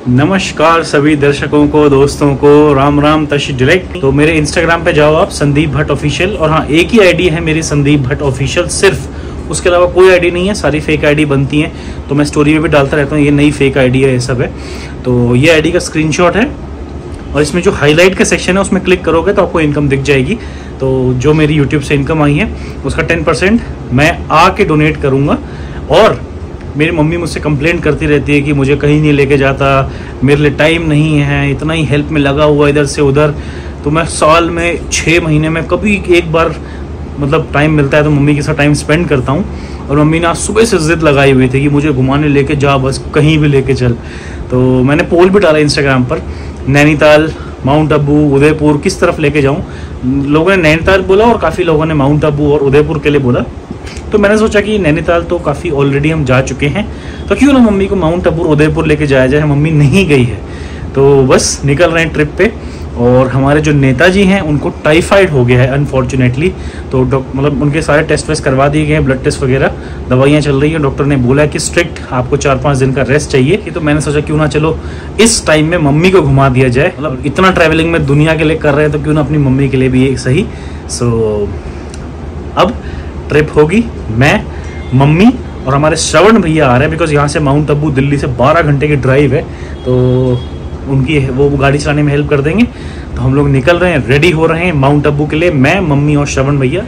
नमस्कार सभी दर्शकों को, दोस्तों को, राम राम तश डायरेक्ट। तो मेरे इंस्टाग्राम पे जाओ आप, संदीप भट्ट ऑफिशियल। और हाँ, एक ही आईडी है मेरी, संदीप भट्ट ऑफिशियल सिर्फ, उसके अलावा कोई आईडी नहीं है, सारी फेक आईडी बनती हैं। तो मैं स्टोरी में भी डालता रहता हूँ, ये नई फेक आईडी है, ये सब है। तो ये आईडी का स्क्रीनशॉट है और इसमें जो हाईलाइट का सेक्शन है उसमें क्लिक करोगे तो आपको इनकम दिख जाएगी। तो जो मेरी यूट्यूब से इनकम आई है उसका 10% मैं आके डोनेट करूँगा। और मेरी मम्मी मुझसे कंप्लेंट करती रहती है कि मुझे कहीं नहीं लेके जाता, मेरे लिए टाइम नहीं है, इतना ही हेल्प में लगा हुआ इधर से उधर। तो मैं साल में 6 महीने में कभी एक बार मतलब टाइम मिलता है तो मम्मी के साथ टाइम स्पेंड करता हूँ। और मम्मी ने आज सुबह से जिद लगाई हुई थी कि मुझे घुमाने लेके जा, बस कहीं भी लेके चल। तो मैंने पोल भी डाला इंस्टाग्राम पर, नैनीताल, माउंट आबू, उदयपुर किस तरफ लेके जाऊँ। लोगों ने नैनीताल बोला और काफ़ी लोगों ने माउंट आबू और उदयपुर के लिए बोला। तो मैंने सोचा कि नैनीताल तो काफ़ी ऑलरेडी हम जा चुके हैं, तो क्यों ना मम्मी को माउंट आबू उदयपुर लेके जाया जाए। मम्मी नहीं गई है तो बस निकल रहे हैं ट्रिप पे। और हमारे जो नेताजी हैं उनको टाइफाइड हो गया है अनफॉर्चुनेटली। तो मतलब उनके सारे टेस्ट वेस्ट करवा दिए गए हैं, ब्लड टेस्ट वगैरह, दवाइयाँ चल रही हैं। डॉक्टर ने बोला है कि स्ट्रिक्ट आपको 4-5 दिन का रेस्ट चाहिए। तो मैंने सोचा क्यों ना चलो इस टाइम में मम्मी को घुमा दिया जाए। मतलब इतना ट्रैवलिंग में दुनिया के लिए कर रहे हैं तो क्यों ना अपनी मम्मी के लिए भी एक सही। सो अब ट्रिप होगी, मैं, मम्मी और हमारे श्रवण भैया आ रहे हैं। बिकॉज यहाँ से माउंट आबू दिल्ली से 12 घंटे की ड्राइव है, तो उनकी वो गाड़ी चलाने में हेल्प कर देंगे। तो हम लोग निकल रहे हैं, रेडी हो रहे हैं माउंट आबू के लिए, मैं, मम्मी और श्रवण भैया।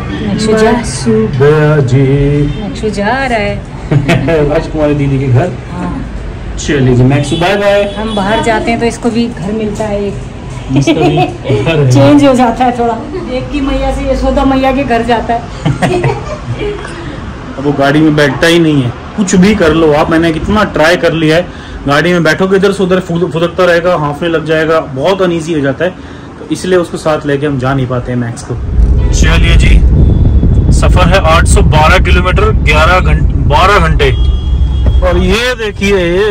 जा रहा है राजकुमारी दीदी के घर। चलिए जी, मैक्सू बाय बाय। हम बाहर जाते हैं तो इसको भी घर मिलता है, चेंज हो जाता है थोड़ा। एक की मैया से यशोदा मैया के घर जाता है। अब वो गाड़ी में बैठता ही नहीं है, कुछ भी कर लो आप। मैंने कितना ट्राई कर लिया है, गाड़ी में बैठोगे इधर से उधर फुदकता रहेगा, हांफने लग जाएगा, बहुत अनईजी हो जाता है। तो इसलिए उसको साथ लेके हम जा नहीं पाते हैं मैक्स को। चलिए जी, सफर है 812 किलोमीटर, 12 घंटे। और ये देखिए,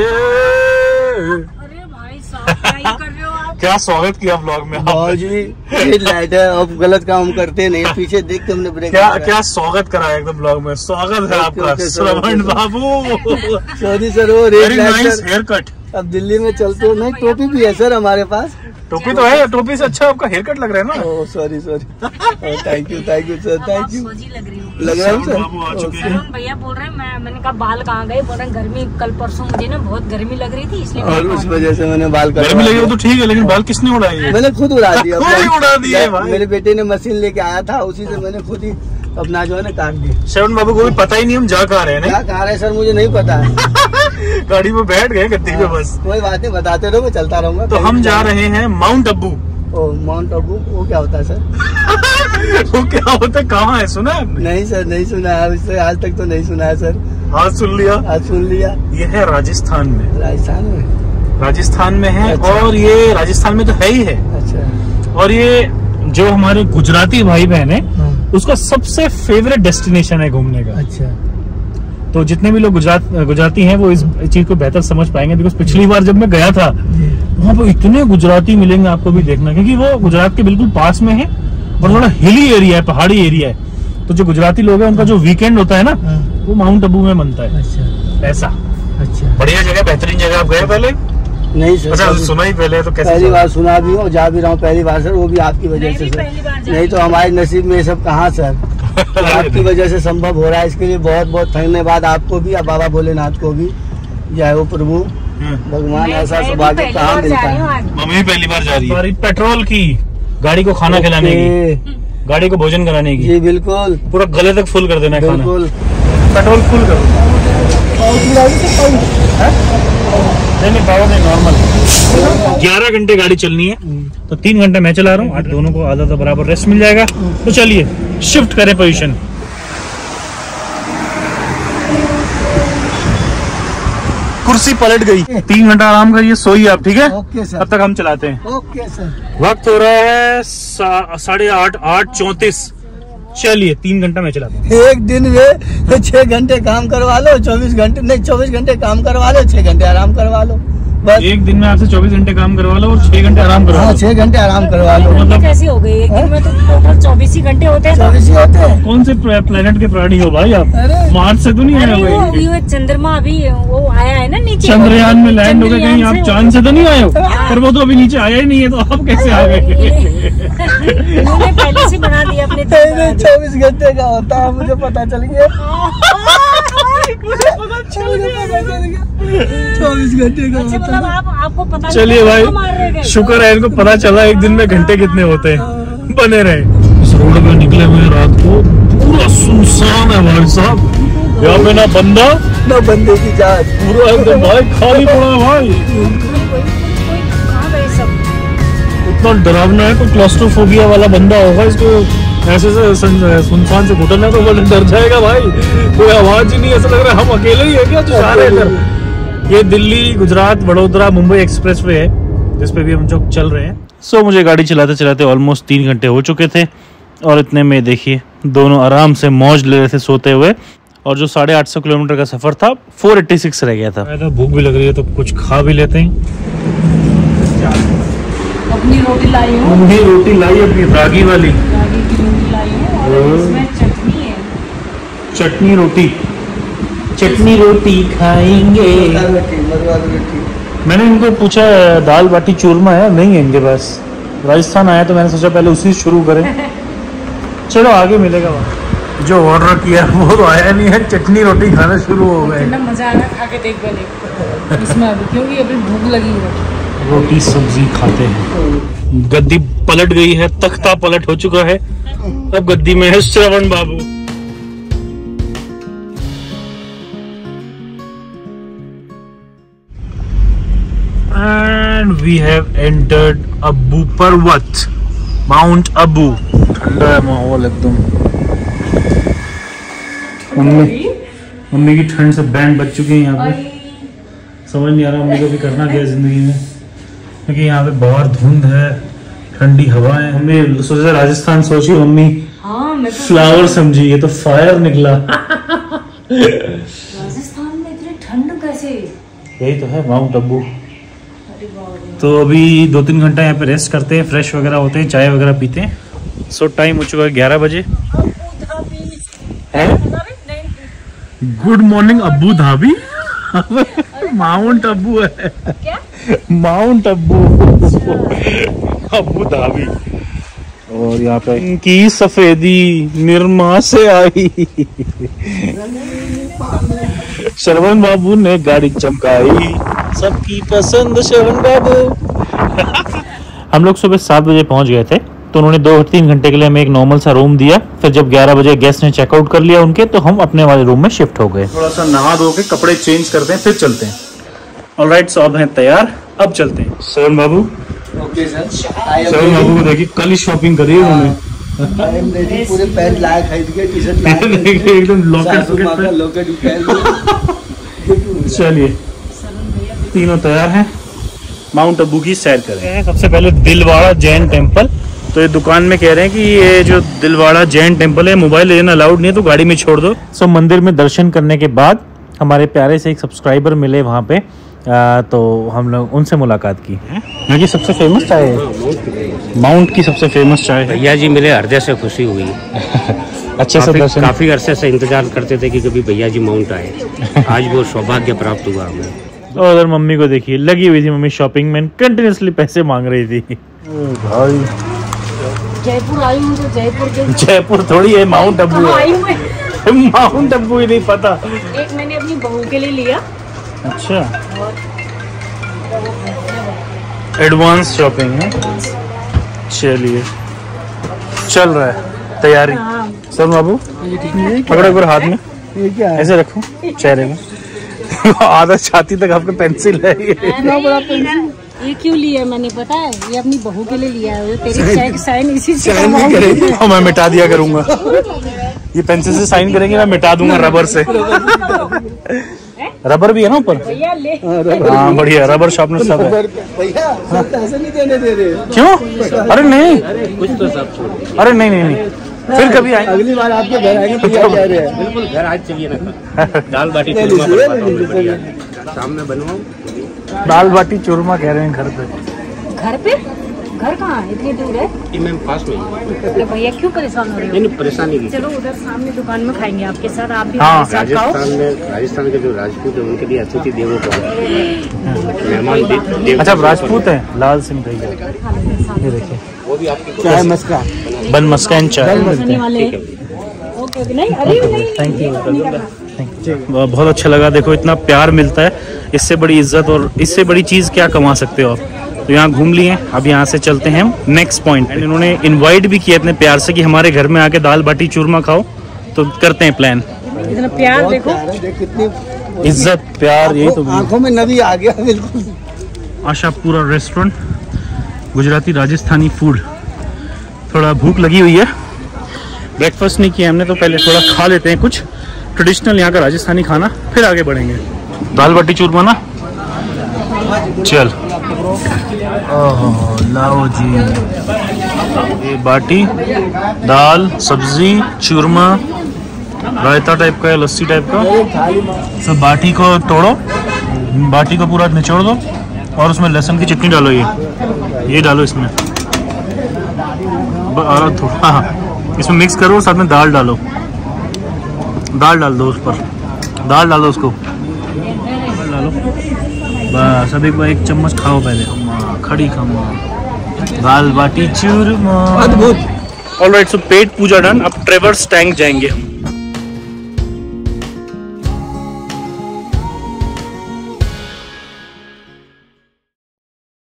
क्या स्वागत किया ब्लॉग में जी। ये लाइट है, अब गलत काम करते नहीं, पीछे देख के हमने ब्रेक क्या स्वागत कराया एकदम ब्लॉग में। स्वागत है आपका श्रवण बाबू। सॉरी सर, वो रेड लाइट हेयर कट। अब दिल्ली में चलते हो नहीं, टोपी भी है सर हमारे पास। टोपी तो है, टोपी से अच्छा आपका हेयर कट लग रहा है ना। Oh sorry thank you sir, thank you. लग रहा है सर। भैया बोल रहे हैं, मैंने कहा बाल कहाँ गए, बोल रहे गर्मी, कल परसों मुझे ना बहुत गर्मी लग रही थी इसलिए, और उस वजह से मैंने बाल गर्मी लगी तो ठीक है, लेकिन बाल किसने उड़ाए? मैंने खुद उड़ा दिया। उड़ा दिए भाई। मेरे बेटे ने मशीन लेके आया था, उसी से मैंने खुद ही अपना जो है ना काट दिया। श्रवण बाबू को भी पता ही नहीं हम जा कहाँ रहे हैं। क्या कहा रहे सर, मुझे नहीं पता है। गाड़ी में बैठ गए गद्दी पे बस। कोई बात नहीं, बताते रहो, मैं चलता रहूंगा। तो हम जा रहे हैं माउंट आबू। माउंट आबू, वो क्या होता है सर? वो क्या होता है, कहाँ है, सुना है? नहीं सर, नहीं सुना है, इससे आज तक तो नहीं सुना है सर। आज सुन लिया? आज सुन लिया। ये है राजस्थान में। राजस्थान में है। अच्छा। और ये राजस्थान में तो है ही है। अच्छा। और ये जो हमारे गुजराती भाई बहन है, उसका सबसे फेवरेट डेस्टिनेशन है घूमने का। अच्छा। तो जितने भी लोग गुजराती हैं वो इस चीज को बेहतर समझ पाएंगे। बिकॉज पिछली बार जब मैं गया था वहाँ पे इतने गुजराती मिलेंगे आपको भी देखना, क्योंकि वो गुजरात के बिल्कुल पास में है और थोड़ा हिली एरिया है, पहाड़ी एरिया है। तो जो गुजराती लोग हैं उनका जो वीकेंड होता है ना, वो माउंट आबू में बनता है। अच्छा। ऐसा। अच्छा। बढ़िया जगह, बेहतरीन जगह। आप गए पहले? नहीं सर। अच्छा, सुना ही पहले तो कैसे? पहली बार सुना भी हूँ, जा भी रहा हूँ पहली बार सर, वो भी आपकी वजह से सर। नहीं तो हमारे नसीब में ये सब कहाँ सर। तो आपकी वजह से संभव हो रहा है, इसके लिए बहुत बहुत धन्यवाद आपको भी और बाबा भोलेनाथ को भी। जय हो प्रभु भगवान, ऐसा सौभाग्य कहाँ मिलता है। मम्मी पहली बार जा रही है। पेट्रोल की गाड़ी को खाना खिलाने की, गाड़ी को भोजन कराने की। जी बिल्कुल, पूरा गले तक फुल कर देना है खाना। बिल्कुल। पेट्रोल फुल करो। नहीं, पावर नहीं, नॉर्मल। 11 घंटे गाड़ी चलनी है, तो 3 घंटे मैं चला रहा हूँ, आज दोनों को आधा तो बराबर रेस्ट मिल जाएगा। तो चलिए शिफ्ट करें पोजीशन। कुर्सी पलट गई। 3 घंटा आराम करिए, सोइए आप, ठीक है? Okay sir. तब तक हम चलाते हैं। Okay sir. वक्त हो रहा है 8:30, 8:34। चलिए 3 घंटा मैं चलाता हूँ। एक दिन में 6 घंटे काम करवा लो, 24 घंटे नहीं, 24 घंटे काम करवा लो, 6 घंटे आराम करवा लो। बस एक दिन में आपसे 24 घंटे काम करवा लो और 6 घंटे आराम करवा लो। 6 घंटे आराम करवा लो। मतलब कैसे हो गए? एक दिन में तो टोटल 24 ही घंटे होते हैं। 24 ही होते हैं। कौन से प्लेनेट के प्राणी हो भाई आप? मार्स से तो नहीं आए हुए? वो चंद्रमा अभी वो आया है ना नीचे, चंद्रयान में लैंड हो गए कहीं? आप चांद से तो नहीं आए हो? पर वो तो अभी नीचे आया ही नहीं है, तो आप कैसे आ गए? उन्होंने पहले से बना दिया अपने। 24 घंटे का होता है, मुझे पता चल गया। 24 घंटे का अच्छा, होता है। आपको पता? चलिए भाई, शुक्र है इनको पता चला एक दिन में घंटे कितने होते हैं। बने रहे। इस रोड पे निकले हुए रात को, पूरा सुनसान है भाई साहब। यहाँ पे ना बंदा ना बंदे की जात, पूरा एकदम भाई खाली पड़ा है भाई। कहाँ गए सब? इतना डरावना है, कोई क्लॉस्ट्रोफोबिया वाला बंदा होगा, इसको ऐसे से सुनसान से घुटना तो वो डर जाएगा भाई। कोई आवाज ही नहीं, ऐसा लग रहा है हम अकेले ही है क्या जो सारे इधर। ये दिल्ली गुजरात वडोदरा मुंबई एक्सप्रेसवे है जिसपे भी हम जो चल रहे हैं। सो मुझे गाड़ी चलाते चलाते ऑलमोस्ट 3 घंटे हो चुके थे और इतने में देखिए दोनों आराम से मौज ले रहे थे सोते हुए। और जो 850 किलोमीटर का सफर था 486 रह गया था। भूख भी लग रही है तो कुछ खा भी लेते हैं। अपनी रोटी लाई हूँ, मम्मी रोटी लाई अपनी रागी वाली, रागी की रोटी लाई हूँ और इसमें चटनी है। चटनी रोटी, चटनी रोटी खाएंगे। मैंने इनको पूछा दाल बाटी चूरमा है, नहीं है इनके पास। राजस्थान आया तो मैंने सोचा पहले उसी से शुरू करें। चलो आगे मिलेगा वहाँ। जो ऑर्डर किया वो तो आया नहीं है, चटनी रोटी खाना शुरू हो गए। कितना मजा आया खा के देख पहले इसमें अभी, क्योंकि अभी भूख लगी है। रोटी सब्जी खाते हैं। गद्दी पलट गई है, तख्ता पलट हो चुका है, अब गद्दी में है श्रवण बाबू। And we have entered अब्बू पर्वत, माउंट अब्बू। ठंडा है माहौल एकदम। मम्मी की ठंड से बैंड बज चुके हैं यहाँ पे। समझ नहीं आ रहा मम्मी को भी करना क्या है जिंदगी में, क्योंकि यहाँ पे बहुत धुंध है, ठंडी हवा है। मम्मी सोचा राजस्थान सोची, मम्मी हाँ, मैं तो फ्लावर समझी, ये तो फायर निकला। राजस्थान में इतनी ठंड कैसे? यही तो है माउंट अब्बू। तो अभी 2-3 घंटा यहाँ पे रेस्ट करते हैं, फ्रेश वगैरह होते हैं, चाय वगैरह पीते हैं। सो टाइम हो चुका है 11 बजे। Good morning Abu Dhabi. Mount Abu है क्या? माउंट अब्बू, अब्बू धाबी। और यहाँ पे इनकी सफेदी निरमा से आई। श्रवण बाबू ने गाड़ी चमकाई, सबकी पसंद श्रवण बाबू। हम लोग सुबह 7 बजे पहुंच गए थे, तो उन्होंने 2-3 घंटे के लिए हमें एक नॉर्मल सा रूम दिया। फिर जब 11 बजे गेस्ट ने चेकआउट कर लिया उनके, तो हम अपने वाले रूम में शिफ्ट हो गए। थोड़ा सा नहा धो के कपड़े चेंज करते हैं, फिर चलते हैं। ऑलराइट, सो अब हैं तैयार, अब चलते हैं। श्रवण बाबू, ओके सर। श्रवण बाबू को देखिए कल ही शॉपिंग करी है उन्होंने। पूरे पैंट लाए, खरीद के टी-शर्ट लाए, एकदम लॉकेट। चलिए तीनों तैयार हैं, माउंट अब्बू की सैर करें। सबसे पहले दिलवाड़ा जैन टेम्पल। तो ये दुकान में कह रहे हैं कि ये जो दिलवाड़ा जैन टेम्पल है, मोबाइल लेना अलाउड नहीं है, तो गाड़ी में छोड़ दो। सो मंदिर में दर्शन करने के बाद हमारे प्यारे से एक सब्सक्राइबर मिले वहाँ पे, तो हम लोग उनसे मुलाकात की। यहाँ की सबसे फेमस चाय है, माउंट की सबसे फेमस चाय है। भैया जी मिले, हृदय से खुशी हुई। अच्छे से दर्शन, काफी अरसे से इंतजार करते थे कि कभी भैया जी माउंट आए। आज वो सौभाग्य प्राप्त हुआ हमें। और उधर मम्मी को देखिए, लगी हुई थी मम्मी शॉपिंग में, कंटिन्यूसली पैसे मांग रही थी। भाई जयपुर आई हूँ तो जयपुर के, जयपुर थोड़ी है, माउंट अब्बू आई है। हूँ। माउंट अब्बू ही नहीं पता। एक मैंने अपनी बहू के लिए लिया। अच्छा, एडवांस शॉपिंग है। चलिए चल रहा है तैयारी। सर बाबू पकड़ो एक बार हाथ में, ये क्या है? ऐसे रखो चेहरे में। आधा छाती तक आपके पेंसिल है ये। इतना बड़ा पेंसिल ये क्यों लिया मैंने पता है? ये अपनी बहू के लिए लिया है। तेरी चेक साइन इसी से साइन भी करेंगे। और मैं मिटा दिया करूंगा। ये पेंसिल से साइन करेंगे, मैं मिटा दूंगा रबर से। रबर भी है ना ऊपर? भैया ले। हाँ बढ़िया, रबर शार्पनर सब है। भैया पैसे नहीं देने दे रहे। क्यों? अरे नहीं, कुछ तो सब छोड़, अरे नहीं, फिर कभी आए। अगली बार आपके घर आएंगे तो क्या कह रहे हैं? बिल्कुल घर आज चलिए ना। दाल बाटी चूरमा बनवाता हूँ मैं बढ़िया। शाम में बनवाऊँ? दाल बाटी चूरमा कह रहे हैं घर पे। घर पे? घर कहाँ है? इतनी दूर है? ये मैम पास में ही। तो भैया क्यों परेशान हो रहे हो? नहीं परेशानी की। चलो उधर सामने दुकान में खाएंगे आपके साथ, आप भी हाँ, हमारे साथ खाओ। राजस्थान के जो राजपूत है उनके लिए अतिथि देवो भव। मेहमान अच्छा राजपूत है। लाल सिंह भैया ये देखिए, वो भी आपकी चाय मस्का बन मस्का एंड चाय। वाले ओके नहीं, अरे नहीं, थैंक यू। बहुत अच्छा लगा। देखो इतना प्यार मिलता है, इससे बड़ी इज्जत और इससे बड़ी चीज़ क्या कमा सकते हो आप। तो यहाँ घूम लिए, अब यहाँ से चलते हैं हम नेक्स्ट पॉइंट। एंड इन्होंने इनवाइट भी किया इतने प्यार से कि हमारे घर में आके दाल बाटी चूरमा खाओ, तो करते हैं प्लान। इतना प्यार देखो, कितनी इज्जत प्यार, यही तो आंखों में नबी आ गया बिल्कुल। Ashapura restaurant, Gujarati Rajasthani food. थोड़ा भूख लगी हुई है, ब्रेकफास्ट नहीं किया हमने, तो पहले थोड़ा खा लेते हैं कुछ ट्रेडिशनल यहाँ का राजस्थानी खाना, फिर आगे बढ़ेंगे। दाल बाटी चूरमा ना, चल ओह लाओ जी। ये बाटी, दाल, सब्जी, चूरमा, रायता टाइप का है, लस्सी टाइप का। सब बाटी को तोड़ो, बाटी को पूरा निचोड़ दो और उसमें लहसुन की चटनी डालो। ये डालो इसमें, और थोड़ा हाँ इसमें मिक्स करो, साथ में दाल डालो, दाल डाल दो उस पर, दाल डालो उसको, दाल डालो बस। अब एक चम्मच खाओ पहले, खड़ी खाओ दाल बाटी चूरमा। अद्भुत। ऑलराइट, सो पेट पूजा डन। अब ट्रेवर्स टैंक जाएंगे।